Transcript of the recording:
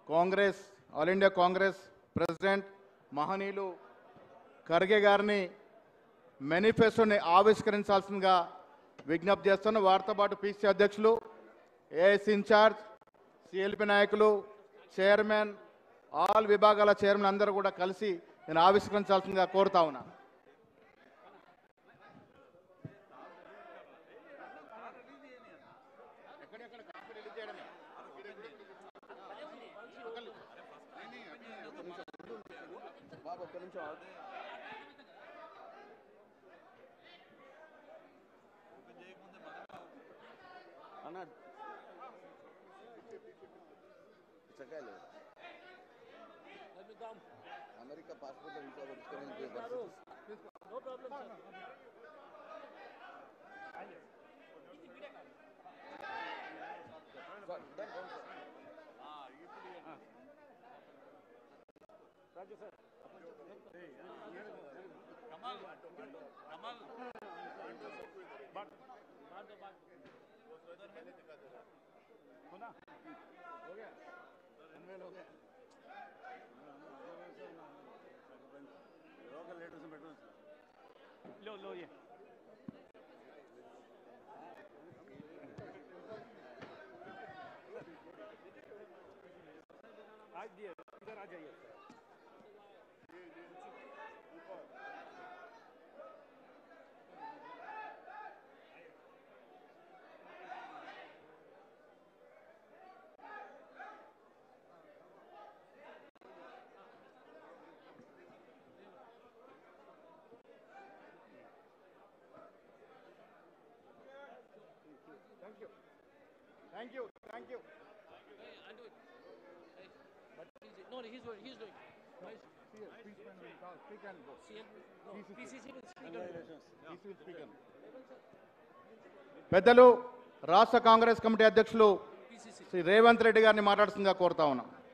Congress all India Congress president మహనీయులు ఖర్గే గారిని మేనిఫెస్టోని ఆవిష్కరించాల్సిందిగా విజ్ఞప్తి చేస్తున్న. వారితో పాటు పిసిసి అధ్యక్షులు, ఏఐసి ఇన్ఛార్జ్, సిఎల్పి నాయకులు, చైర్మన్, ఆల్ విభాగాల చైర్మన్ అందరూ కూడా కలిసి నేను ఆవిష్కరించాల్సిందిగా కోరుతా ఉన్నా. అమెరికా పాస్పోర్ట్ వీసా పెట్టుకుని రాజు సార్ लो ये आज दिए इधर आ जाइए Thank you. Hey, I'll do it. Hey, but he's doing. No, PCC will speak. పెద్దలు రాష్ట్ర కాంగ్రెస్ కమిటీ అధ్యక్షులు శ్రీ రేవంత్ రెడ్డి గారిని మాట్లాడుతుందిగా కోరుతా ఉన్నాం.